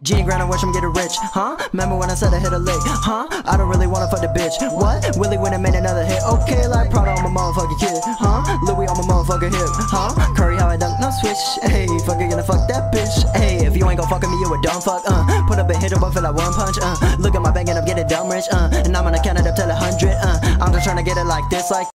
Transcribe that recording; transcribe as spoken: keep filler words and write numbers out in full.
Genie grind, I wish I'm getting rich, huh? Remember when I said I hit a lick, huh? I don't really wanna fuck the bitch, what? Willie when I made another hit, okay, like Prada on my motherfucking kid, huh? Louis on my motherfucking hip, huh? Curry how I dunk, no switch, hey, fucking gonna fuck that bitch, hey, if you ain't gon' fuck with me, you a dumb fuck, uh, put up and hit him up, feel like one punch, uh, look at my bank and I'm getting dumb rich, uh, and I'm gonna count it up till a hundred, uh, I'm just trying to get it like this, like